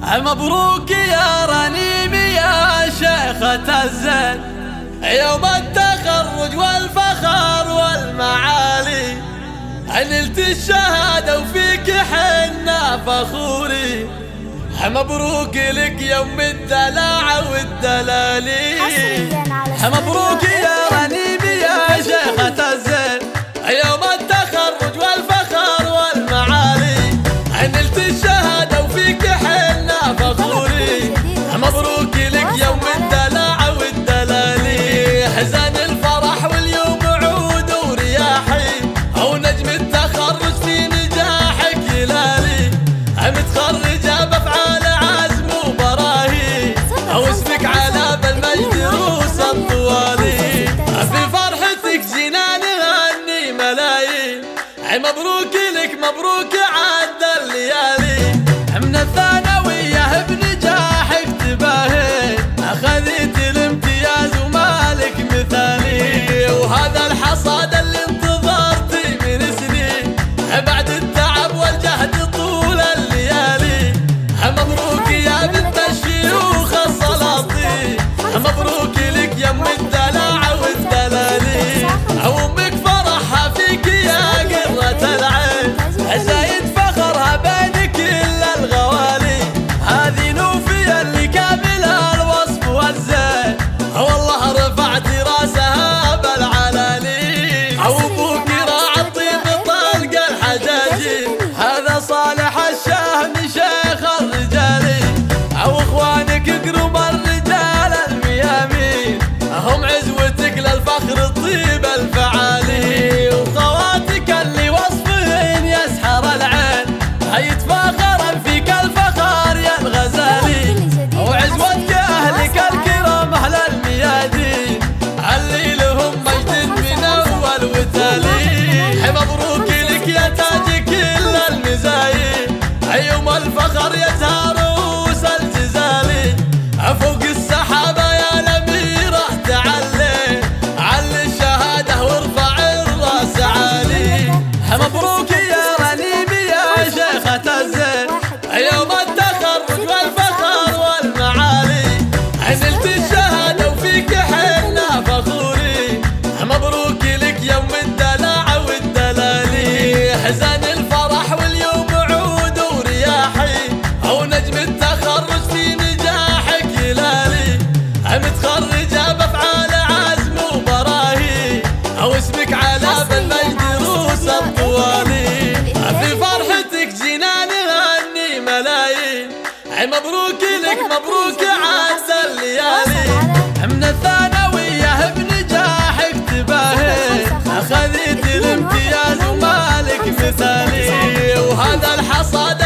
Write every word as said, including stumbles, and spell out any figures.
مبروك يا رنيم يا شيخة الزين، يوم التخرج والفخر والمعالي، نلت الشهادة وفيك حنا فخوري. مبروك لك يوم الدلع والدلالي. مبروك يا رنيم يا شيخة الزين، يوم التخرج والفخر والمعالي، نلت الشهادة وفيك حنا فخوري. مبروك لك يوم الدلع والدلالي، حزن الفرح واليوم عود ورياحي، او نجم التخرج في نجاحك هلالي، متخرجة بافعال عزم وبراهي، او اسمك على بالمجد روس الطوالي، في فرحتك جينا نغني ملايين. مبروك لك مبروك عد الليالي، من الثانوية بنجاحك تباهي، اخذت الامتياز ومالك مثالي، وهذا الحصاد اللي انتظرتي من سنين، بعد التعب والجهد طول الليالي. مبروك يا بنت الشيوخ السلاطين، مبروك لك يم الدلع والدلالي، امك فرحها فيك يا قرة العين، زايد فخرها بين كل الغوالي، هذه نوفية اللي كاملة الوصف والزين، والله رفعت راسها بالعلالي، ابوك راعى الطيب طلق الحجاجي، هذا صالح الشهم شيخ الرجالي، او اخوانك قرب الرجال الميامين، هم عزوتك للفخر الطيب الفعالي، وخواتك اللي وصفهن يسحر العين، يتفاخرن فيك الفخر يا الغزالي، وعزوتك اهلك الكرام اهل الميادين، اللي لهم مجد من اول وتالي. مبروك لك يا تاج كل المزايين، يوم الفخر يزهر روس الجزالي، فوق السحابة يا الأميرة تعلي، علي الشهادة وارفع الراس عالي. مبروك يا رنيم يا شيخة الزين، يوم التخرج والفخر والمعالي، نلت الشهادة وفيك حنا فخوري. مبروك لك يوم الدلع والدلالي، حزن الفرح واليوم عود ورياحي، او نجم التخرج في نجاحك هلالي، متخرجة بافعال عزم وبراهي، او اسمك على بالمجد روس الطوالي، في فرحتك جينا نغني ملايين. مبروك لك مبروك عد الليالي، من الثانوية بنجاحك تباهي، اخذت الامتياز ومالك مثالي، وهذا الحصاد